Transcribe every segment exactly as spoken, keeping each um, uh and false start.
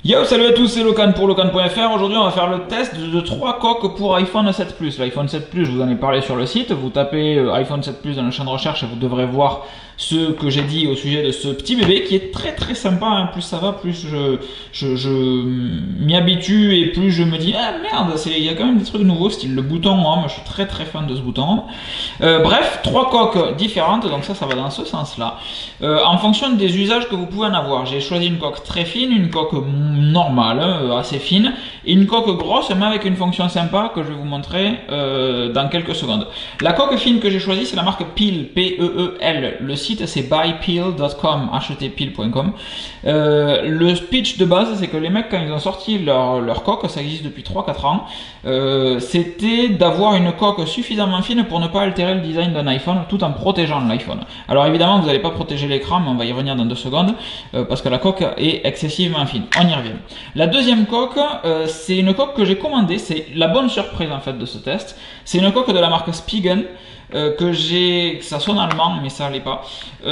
Yo, salut à tous, c'est Locan pour Locan point F R. Aujourd'hui, on va faire le test de trois coques pour iPhone sept Plus. L'iPhone sept Plus, je vous en ai parlé sur le site. Vous tapez euh, iPhone sept Plus dans le champ de recherche et vous devrez voir ce que j'ai dit au sujet de ce petit bébé qui est très très sympa. Hein. Plus ça va, plus je, je, je m'y habitue et plus je me dis ah merde, il y a quand même des trucs nouveaux, style le bouton homme. Je suis très très fan de ce bouton. Euh, bref, trois coques différentes, donc ça, ça va dans ce sens-là. Euh, en fonction des usages que vous pouvez en avoir, j'ai choisi une coque très fine, une coque normale, euh, assez fine, et une coque grosse, mais avec une fonction sympa que je vais vous montrer euh, dans quelques secondes. La coque fine que j'ai choisie, c'est la marque Peel, P E E L. Le site, c'est buy peel point com, acheter peel point com. Euh, le pitch de base, c'est que les mecs, quand ils ont sorti leur, leur coque, ça existe depuis trois quatre ans, euh, c'était d'avoir une coque suffisamment fine pour ne pas altérer le design d'un iPhone tout en protégeant l'iPhone. Alors évidemment, vous n'allez pas protéger l'écran, mais on va y revenir dans deux secondes, euh, parce que la coque est excessivement fine. On y revient. La deuxième coque, euh, c'est une coque que j'ai commandée, c'est la bonne surprise en fait de ce test. C'est une coque de la marque Spigen. Euh, que j'ai, ça sonne allemand mais ça l'est pas,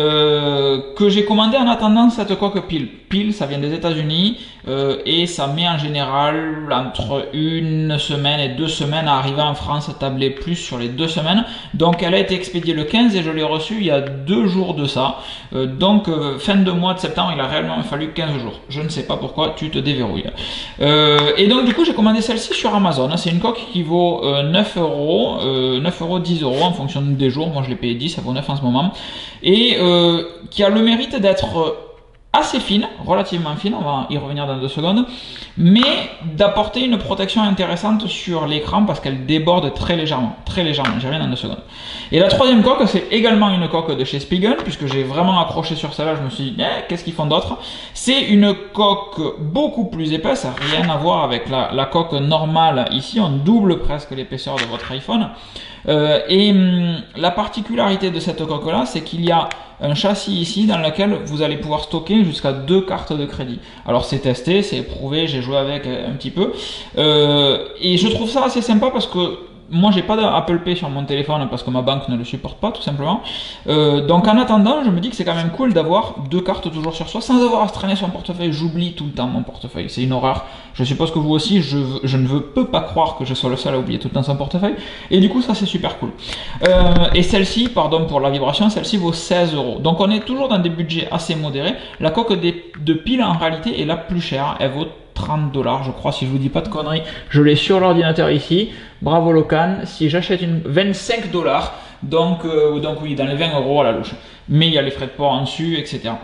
euh, que j'ai commandé en attendant cette coque Peel. Peel, ça vient des États-Unis euh, et ça met en général entre une semaine et deux semaines à arriver en France, tablé plus sur les deux semaines. Donc elle a été expédiée le quinze et je l'ai reçue il y a deux jours de ça. Euh, donc euh, fin de mois de septembre, il a réellement fallu quinze jours. Je ne sais pas pourquoi tu te déverrouilles. Euh, et donc du coup j'ai commandé celle-ci sur Amazon. C'est une coque qui vaut euh, neuf euros, euh, neuf euros, dix euros en fonction des jours. Moi je l'ai payé dix, ça vaut neuf en ce moment. Et euh, qui a le mérite d'être assez fine, relativement fine, on va y revenir dans deux secondes, mais d'apporter une protection intéressante sur l'écran parce qu'elle déborde très légèrement, très légèrement, j'y reviens dans deux secondes. Et la troisième coque, c'est également une coque de chez Spigen, puisque j'ai vraiment accroché sur celle-là, je me suis dit, eh, qu'est-ce qu'ils font d'autre? C'est une coque beaucoup plus épaisse, rien à voir avec la, la coque normale ici, on double presque l'épaisseur de votre iPhone. Euh, et hum, la particularité de cette coque là, c'est qu'il y a un châssis ici dans lequel vous allez pouvoir stocker jusqu'à deux cartes de crédit. Alors c'est testé, c'est éprouvé, j'ai joué avec un petit peu, euh, et je trouve ça assez sympa parce que moi j'ai pas d'Apple Pay sur mon téléphone parce que ma banque ne le supporte pas tout simplement. Euh, donc en attendant, je me dis que c'est quand même cool d'avoir deux cartes toujours sur soi sans avoir à se traîner son portefeuille. J'oublie tout le temps mon portefeuille, c'est une horreur. Je suppose que vous aussi, je, je ne veux, peux pas croire que je sois le seul à oublier tout le temps son portefeuille. Et du coup ça c'est super cool. Euh, et celle-ci, pardon pour la vibration, celle-ci vaut seize euros. Donc on est toujours dans des budgets assez modérés. La coque des, de Peel en réalité est la plus chère, elle vaut trente dollars je crois, si je vous dis pas de conneries. Je l'ai sur l'ordinateur ici. Bravo Locan. Si j'achète une vingt-cinq dollars, donc, euh, donc oui, dans les vingt euros à la louche. Mais il y a les frais de port en dessus, et cetera.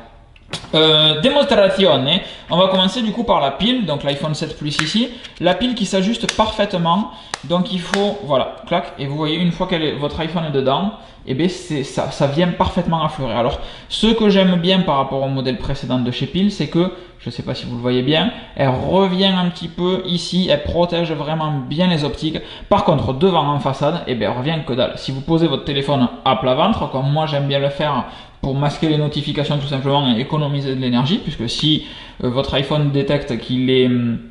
Euh, démonstration, on va commencer du coup par la pile, donc l'iPhone sept Plus ici, la pile qui s'ajuste parfaitement, donc il faut, voilà, clac, et vous voyez une fois que votre iPhone est dedans, et bien ça, ça vient parfaitement affleurer. Alors ce que j'aime bien par rapport au modèle précédent de chez Peel, c'est que, je ne sais pas si vous le voyez bien, elle revient un petit peu ici, elle protège vraiment bien les optiques. Par contre devant en façade, et bien elle revient que dalle. Si vous posez votre téléphone à plat ventre, comme moi j'aime bien le faire, pour masquer les notifications tout simplement et économiser de l'énergie, puisque si euh, votre iPhone détecte qu'il est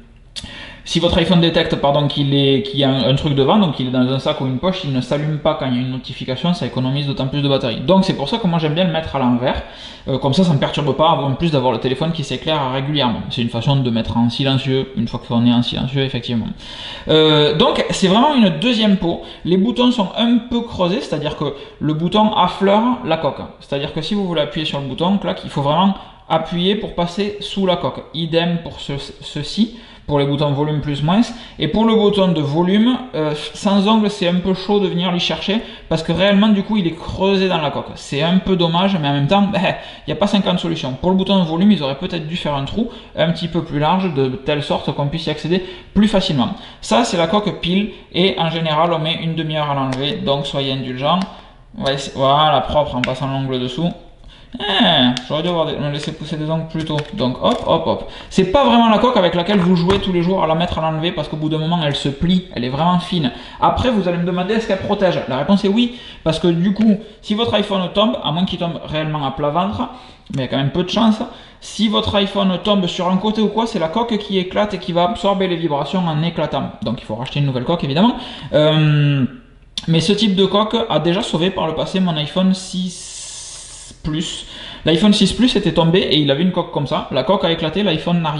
si votre iPhone détecte pardon qu'il est qu'il y a un, un truc devant, donc il est dans un sac ou une poche, il ne s'allume pas quand il y a une notification, ça économise d'autant plus de batterie. Donc c'est pour ça que moi j'aime bien le mettre à l'envers, euh, comme ça ça ne me perturbe pas, en plus d'avoir le téléphone qui s'éclaire régulièrement. C'est une façon de mettre en silencieux une fois qu'on est en silencieux effectivement. Euh, donc c'est vraiment une deuxième peau. Les boutons sont un peu creusés, c'est-à-dire que le bouton affleure la coque. C'est-à-dire que si vous voulez appuyer sur le bouton, clac, il faut vraiment appuyer pour passer sous la coque. Idem pour ce, ceci. Pour les boutons volume plus moins, et pour le bouton de volume, euh, sans ongle c'est un peu chaud de venir l'y chercher, parce que réellement du coup il est creusé dans la coque, c'est un peu dommage, mais en même temps, il n'y a pas cinquante solutions. Pour le bouton de volume, ils auraient peut-être dû faire un trou un petit peu plus large, de telle sorte qu'on puisse y accéder plus facilement. Ça c'est la coque Peel, et en général on met une demi-heure à l'enlever, donc soyez indulgents. Voilà, propre en passant l'ongle dessous. Eh, j'aurais dû avoir des, me laisser pousser des ongles plus tôt. Donc hop, hop, hop. C'est pas vraiment la coque avec laquelle vous jouez tous les jours à la mettre à l'enlever parce qu'au bout d'un moment elle se plie, elle est vraiment fine. Après vous allez me demander est-ce qu'elle protège? La réponse est oui, parce que du coup, si votre iPhone tombe, à moins qu'il tombe réellement à plat ventre, mais il y a quand même peu de chance, si votre iPhone tombe sur un côté ou quoi, c'est la coque qui éclate et qui va absorber les vibrations en éclatant. Donc il faut racheter une nouvelle coque évidemment. Euh, mais ce type de coque a déjà sauvé par le passé mon iPhone six Plus. L'iPhone six Plus était tombé et il avait une coque comme ça. La coque a éclaté, l'iPhone n'a rien eu.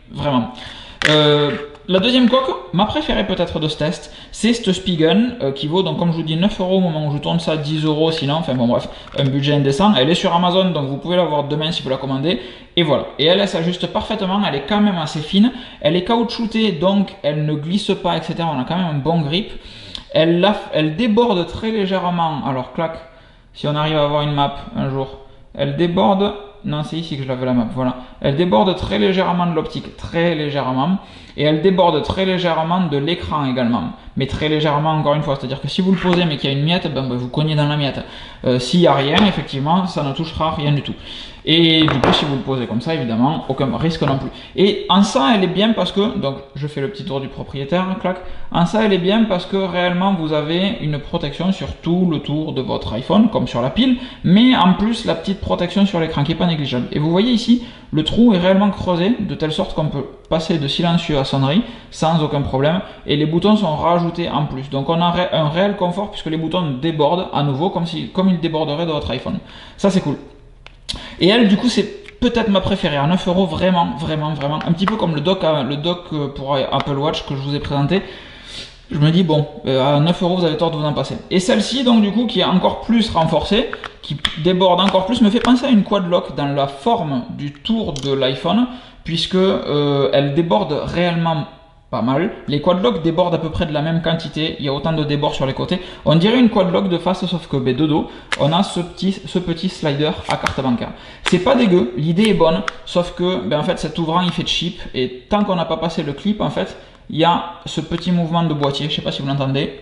vraiment. Euh, la deuxième coque, ma préférée peut-être de ce test, c'est cette Spigen euh, qui vaut, donc comme je vous dis, neuf euros au moment où je tourne ça, dix euros sinon, enfin bon bref, un budget indécent. Elle est sur Amazon, donc vous pouvez la voir demain si vous la commandez. Et voilà, et elle, elle s'ajuste parfaitement, elle est quand même assez fine, elle est caoutchoutée, donc elle ne glisse pas, et cetera. On a quand même un bon grip. Elle, la, elle déborde très légèrement, alors clac, si on arrive à avoir une map un jour, elle déborde... Non, c'est ici que je l'avais la map, voilà. Elle déborde très légèrement de l'optique, très légèrement. Et elle déborde très légèrement de l'écran également. Mais très légèrement, encore une fois. C'est-à-dire que si vous le posez mais qu'il y a une miette, ben, ben, vous cognez dans la miette. Euh, S'il n'y a rien, effectivement, ça ne touchera rien du tout. Et du coup, si vous le posez comme ça, évidemment, aucun risque non plus. Et en ça, elle est bien parce que, donc je fais le petit tour du propriétaire, clac. En ça, elle est bien parce que réellement, vous avez une protection sur tout le tour de votre iPhone, comme sur la pile, mais en plus, la petite protection sur l'écran qui n'est pas négligeable. Et vous voyez ici, le trou est réellement creusé, de telle sorte qu'on peut passer de silencieux à sonnerie sans aucun problème. Et les boutons sont rajoutés en plus. Donc on a un réel confort puisque les boutons débordent à nouveau comme, si, comme ils déborderaient de votre iPhone. Ça, c'est cool. Et elle, du coup, c'est peut-être ma préférée. À neuf euros, vraiment, vraiment, vraiment. Un petit peu comme le dock, le dock pour Apple Watch que je vous ai présenté. Je me dis, bon, à neuf euros, vous avez tort de vous en passer. Et celle-ci, donc, du coup, qui est encore plus renforcée, qui déborde encore plus, me fait penser à une quad lock dans la forme du tour de l'iPhone, puisque euh, elle déborde réellement pas mal. Les quad locks débordent à peu près de la même quantité. Il y a autant de débords sur les côtés. On dirait une quad lock de face, sauf que ben, de dos, on a ce petit, ce petit slider à carte bancaire. C'est pas dégueu, l'idée est bonne, sauf que ben, en fait, cet ouvrant il fait cheap. Et tant qu'on n'a pas passé le clip, en fait, il y a ce petit mouvement de boîtier, je sais pas si vous l'entendez,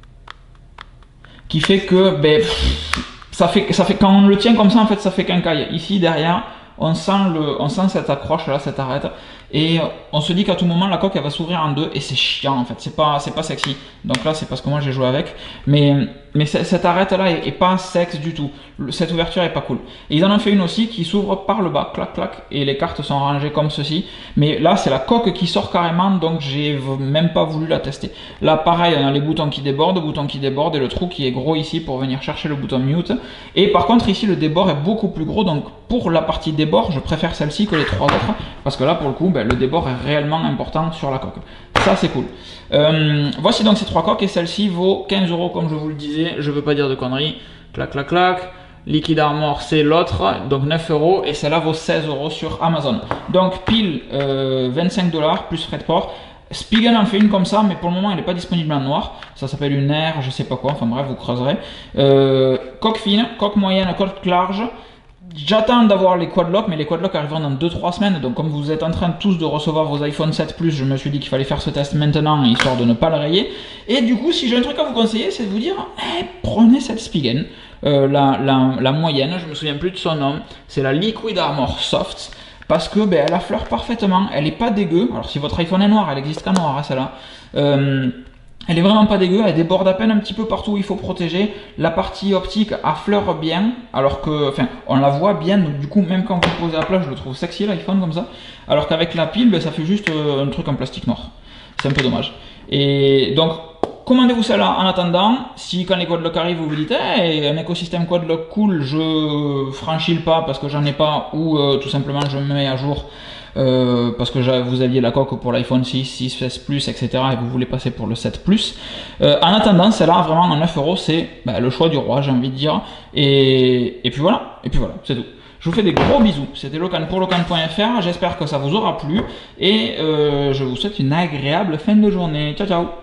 qui fait que ben, ça fait, ça fait quand on le tient comme ça, en fait, ça fait quincaille. Ici derrière, on sent le, on sent cette accroche là, cette arête, et on se dit qu'à tout moment la coque elle va s'ouvrir en deux, et c'est chiant en fait. C'est pas, c'est pas sexy. Donc là, c'est parce que moi j'ai joué avec, mais mais cette arête là est, est pas sexe du tout. Cette ouverture est pas cool. Et ils en ont fait une aussi qui s'ouvre par le bas, clac clac, et les cartes sont rangées comme ceci. Mais là, c'est la coque qui sort carrément, donc j'ai même pas voulu la tester. Là, pareil, on a les boutons qui débordent, boutons qui débordent, et le trou qui est gros ici pour venir chercher le bouton mute. Et par contre, ici, le débord est beaucoup plus gros, donc pour la partie débord, je préfère celle-ci que les trois autres, parce que là, pour le coup, ben, le débord est réellement important sur la coque. Ça, c'est cool. Euh, voici donc ces trois coques, et celle-ci vaut quinze euros, comme je vous le disais, je veux pas dire de conneries. Clac, clac, clac. Liquid Armor, c'est l'autre, donc neuf euros, et celle-là vaut seize euros sur Amazon. Donc pile euh, vingt-cinq dollars plus frais de port. Spigen en fait une comme ça, mais pour le moment elle n'est pas disponible en noir. Ça s'appelle une air, je sais pas quoi, enfin bref, vous creuserez. Euh, coque fine, coque moyenne, coque large. J'attends d'avoir les quadlocks, mais les quadlocks arriveront dans deux trois semaines. Donc comme vous êtes en train tous de recevoir vos iPhone sept Plus, je me suis dit qu'il fallait faire ce test maintenant, histoire de ne pas le rayer. Et du coup, si j'ai un truc à vous conseiller, c'est de vous dire, eh, prenez cette Spigen. Euh, la, la, la moyenne, je me souviens plus de son nom, c'est la Liquid Armor Soft, parce que ben, elle affleure parfaitement, elle est pas dégueu. Alors si votre iPhone est noir, elle existe qu'en noir, hein, celle-là. Euh, Elle est vraiment pas dégueu, elle déborde à peine un petit peu partout où il faut protéger. La partie optique affleure bien, alors que, enfin, on la voit bien, donc du coup, même quand vous le posez à plat, je le trouve sexy l'iPhone comme ça. Alors qu'avec la pile, ben, ça fait juste euh, un truc en plastique noir. C'est un peu dommage. Et donc, commandez-vous celle-là en attendant. Si quand les quadlocks arrivent, vous vous dites, hey, un écosystème quadlock cool, je franchis le pas parce que j'en ai pas, ou euh, tout simplement je me mets à jour. Euh, parce que vous aviez la coque pour l'iPhone six, six, seize Plus, et cetera et vous voulez passer pour le sept Plus. Euh, en attendant, celle-là, vraiment, en neuf euros, c'est bah, le choix du roi, j'ai envie de dire. Et, et puis voilà, et puis voilà, c'est tout. Je vous fais des gros bisous. C'était Locan pour Locan point F R. J'espère que ça vous aura plu. Et euh, je vous souhaite une agréable fin de journée. Ciao, ciao!